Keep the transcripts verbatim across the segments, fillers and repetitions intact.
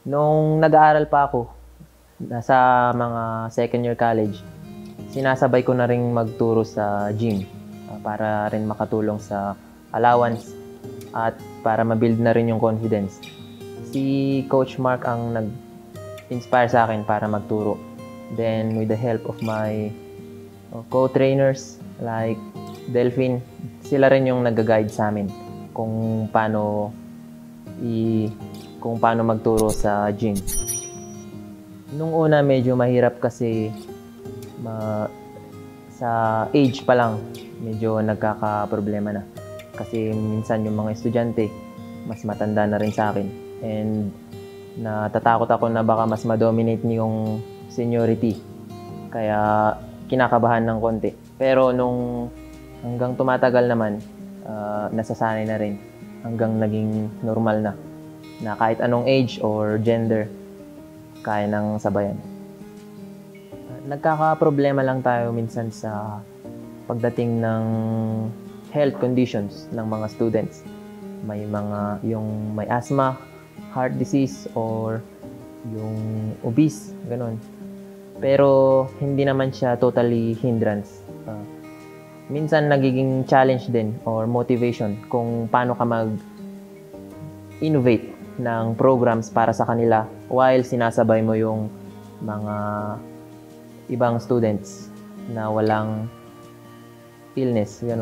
Nung nag-aaral pa ako, nasa mga second year college, sinasabay ko na rin magturo sa gym uh, para rin makatulong sa allowance at para ma-build na rin yung confidence. Si Coach Mark ang nag-inspire sa akin para magturo. Then with the help of my uh, co-trainers like Delphine, sila rin yung nag-guide sa amin kung paano i kung paano magturo sa gym. Nung una medyo mahirap kasi ma, sa age pa lang medyo nagkaka-problema na. Kasi minsan yung mga estudyante mas matanda na rin sa akin. And natatakot ako na baka mas ma-dominate yung seniority. Kaya kinakabahan ng konti. Pero nung hanggang tumatagal naman, uh, nasasanay na rin. Hanggang naging normal na. Na kahit anong age or gender, kaya nang sabayan. Nagkaka-problema lang tayo minsan sa pagdating ng health conditions ng mga students. May mga, yung may asthma, heart disease, or yung obese, ganun. Pero hindi naman siya totally hindrance. Uh, minsan nagiging challenge din or motivation kung paano ka mag-innovate ng programs para sa kanila while sinasabay mo yung mga ibang students na walang illness. Ganun.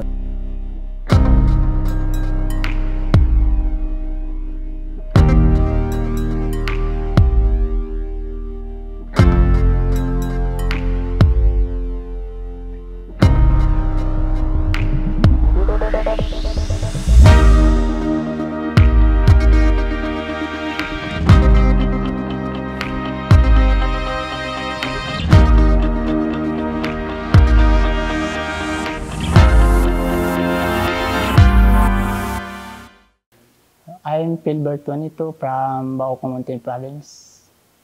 I'm Philbert twenty-two from Mountain Province.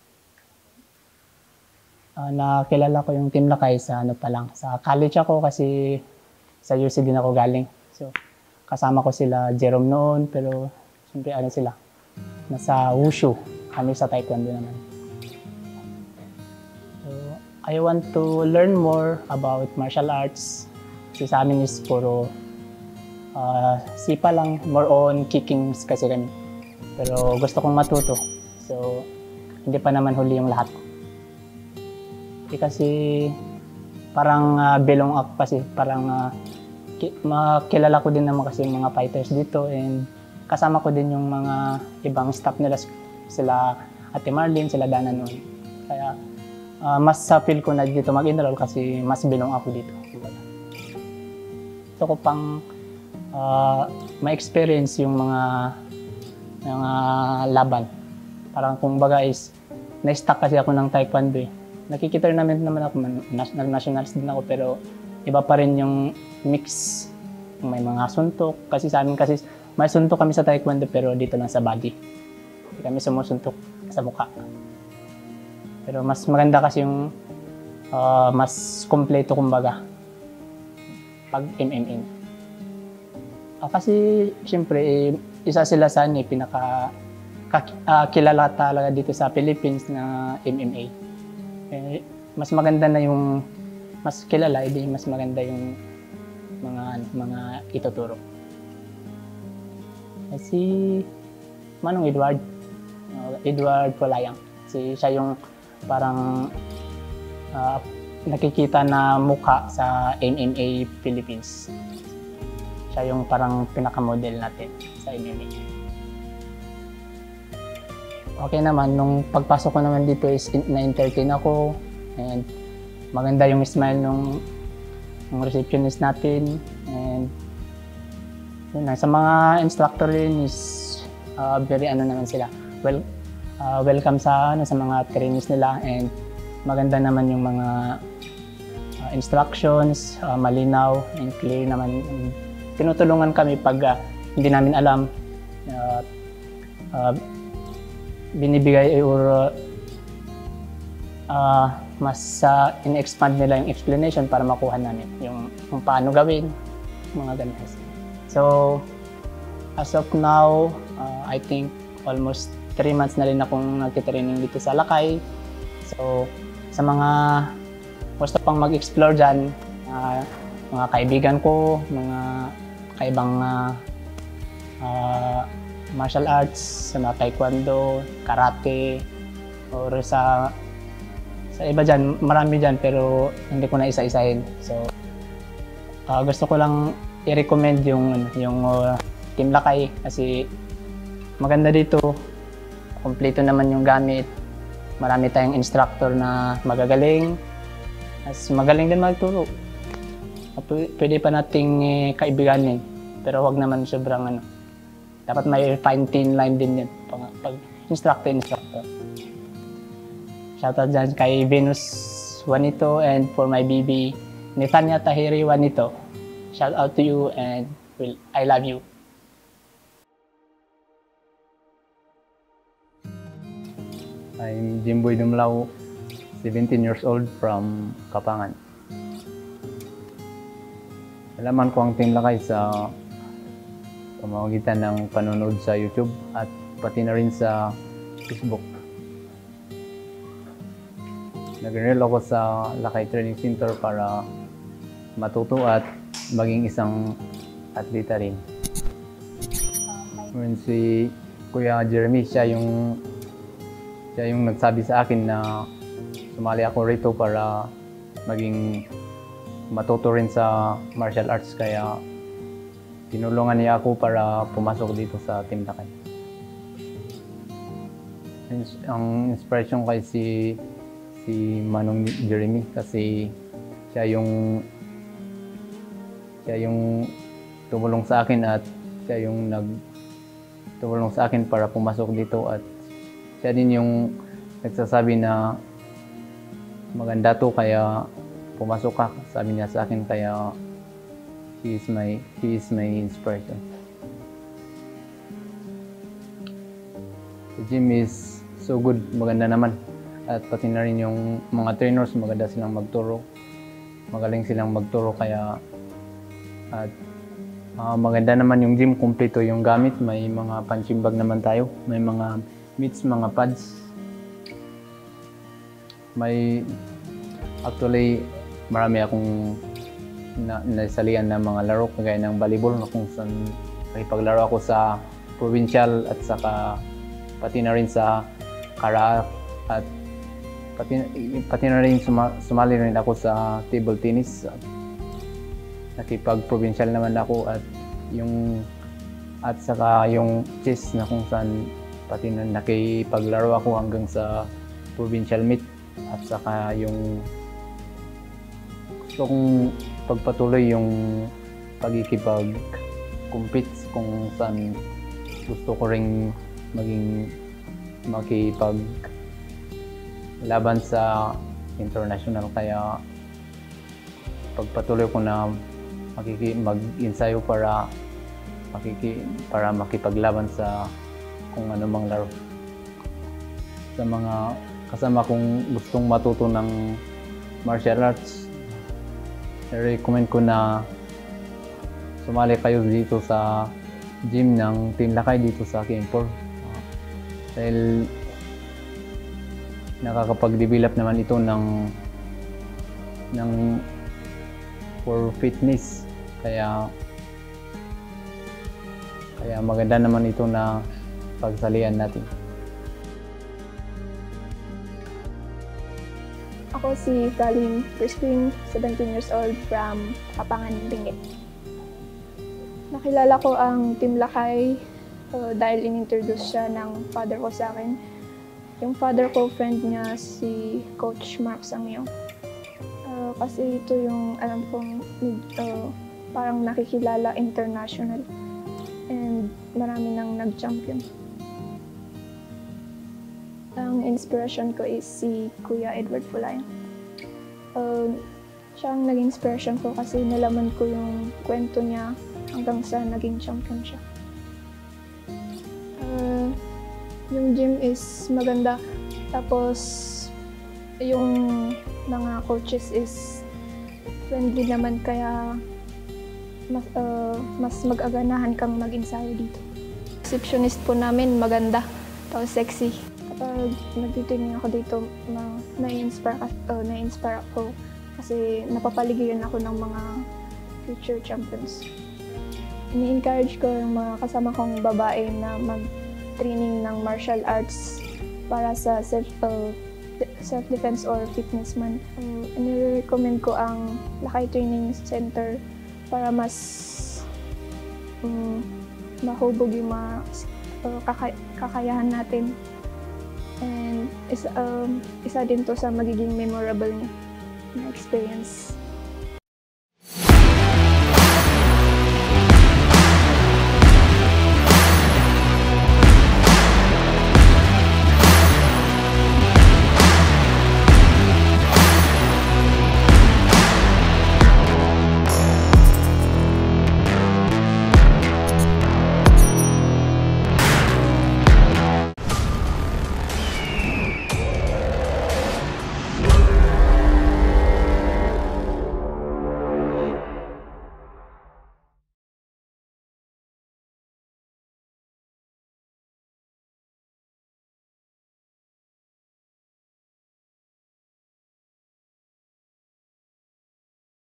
Uh, nakilala ko yung Team Lakay sa ano pa lang. Sa college ako kasi sa U C din ako galing. So kasama ko sila Jerome noon, pero siyempre ano sila, nasa Wushu. Kami sa Taekwondo naman. So I want to learn more about martial arts. Kasi sa amin is puro Uh, sipa lang, more on kickings kasi kami. Pero gusto kong matuto. So, hindi pa naman huli yung lahat. Eh, kasi parang uh, belong up kasi. Parang uh, ki makilala ko din naman kasi yung mga fighters dito. And kasama ko din yung mga ibang staff nila. Sila Ate Marlene, sila Dana noon. Kaya uh, mas sa feel ko na dito mag-enroll kasi mas belong ako dito. Gusto ko pang Uh, ma-experience yung mga mga laban. Parang kung baga is na-stuck kasi ako ng Taekwondo eh. Nakikita rin namin naman ako, national nationals din ako, pero iba pa rin yung mix. May mga suntok. Kasi sa amin kasi may suntok kami sa Taekwondo pero dito lang sa body. Hindi kami sumusuntok sa mukha. Pero mas maganda kasi yung uh, mas kompleto kumbaga pag M M A. Uh, kasi siyempre eh, isa sila sa eh, pinaka kak, uh, kilala talaga dito sa Philippines na M M A. Eh, mas maganda na yung mas kilala, edi mas maganda yung mga mga ituturo. Eh, si Manong Edward, uh, Edward Polayang. Si siya yung parang uh, nakikita na mukha sa M M A Philippines. Siya yung parang pinaka-model natin sa M M A. Okay naman, nung pagpasok ko naman dito is na-entertain ako and maganda yung smile nung, nung receptionist natin and yun na, sa mga instructor rin is uh, very ano naman sila. Well, uh, welcome sa ano sa mga trainees nila and maganda naman yung mga uh, instructions, uh, malinaw and clear naman. And tinutulungan kami pag uh, hindi namin alam, uh, uh, binibigay or uh, uh, mas uh, in-expand nila yung explanation para makuha namin yung kung paano gawin, mga ganun. So, as of now, uh, I think almost three months na rin akong nagtitraining dito sa Lakay. So, sa mga gusto pang mag-explore dyan, uh, mga kaibigan ko, mga kaibang uh, uh, martial arts, sa mga taekwondo, karate, or sa sa iba dyan, marami dyan pero hindi ko na isa-isahin. So, uh, gusto ko lang i-recommend yung, yung uh, Team Lakay kasi maganda dito, kompleto naman yung gamit, marami tayong instructor na magagaling, as magaling din magturo. P- pwede pa nating eh, kaibiganin, pero wag naman sobrang ano. Dapat may fine thin line din yun pag, pag instructor instructor. Shoutout dyan kay Venus Juanito and for my B B Netanya Tahiri Juanito. Shout out to you and will I love you. I'm Jimboy Dumlao, seventeen years old from Kapangan. Nalaman ko ang Team Lakay sa pamamagitan ng panonood sa YouTube at pati na rin sa Facebook. Nag-enroll ako sa Lakay Training Center para matuto at maging isang atleta rin. Ngayon si Kuya Jeremy, siya yung siya yung nagsabi sa akin na sumali ako rito para maging matuto rin sa martial arts, kaya tinulungan niya ako para pumasok dito sa Team Lakay. Ang inspiration kay si si Manong Jeremy kasi siya yung siya yung tumulong sa akin at siya yung nag tumulong sa akin para pumasok dito, at siya din yung nagsasabi na maganda to kaya pumasok ka, sabi niya sa akin, kaya he is my he is my inspiration. The gym is so good, maganda naman, at pati na rin yung mga trainers maganda silang magturo, magaling silang magturo, kaya at uh, maganda naman yung gym, kumpleto yung gamit, may mga punching bag naman tayo, may mga mitts, mga pads, may actually marami akong na, nasalihan na mga laro kagaya ng volleyball na kung saan nakipaglaro ako sa provincial at saka pati na rin sa kara at pati, pati na rin suma, sumali rin ako sa table tennis. Nakipag-provincial naman ako at yung at saka yung chess na kung saan pati na nakipaglaro ako hanggang sa provincial meet, at saka yung gusto kong pagpatuloy yung pagkikipag-compete kung saan gusto ko ring maging makipag laban sa international, kaya pagpatuloy ko na makiki mag-ensayo para makiki para makipaglaban sa kung ano mang laro. Sa mga kasama kong gustong matuto ng martial arts, i-recommend ko na sumali kayo dito sa gym ng Team Lakay dito sa Kimpor. Uh, dahil nakakapag-develop naman ito ng ng for fitness, kaya kaya maganda naman ito na pagsalihan natin. Ako si Kalim Crispin, seventeen years old from Kapangan, Benguet. Nakilala ko ang Team Lakay uh, dahil in-introduce siya ng father ko sa akin. Yung father ko, friend niya si Coach Mark Sangyo. Uh, kasi ito yung alam kong uh, parang nakikilala international and marami nang nag-champion. Ang inspiration ko is si Kuya Edward Fulayan. Uh, siya ang naging inspiration ko kasi nalaman ko yung kwento niya hanggang sa naging champion siya. Uh, yung gym is maganda, tapos yung mga coaches is friendly naman, kaya mas, uh, mas mag-aganahan kang mag-ensayo dito. Receptionist po namin maganda, uh, sexy. Kapag nagtitingin ako dito, na, na-inspire, uh, na-inspire ako kasi napapaligiran ako ng mga future champions. Ini-encourage ko yung mga kasama kong babae na mag-training ng martial arts para sa self, uh, self-defense or fitness man. Uh, ini-recommend ko ang Lakay Training Center para mas um, mahubog yung mga uh, kaka- kakayahan natin. And isa, um, isa din to sa magiging memorable na experience.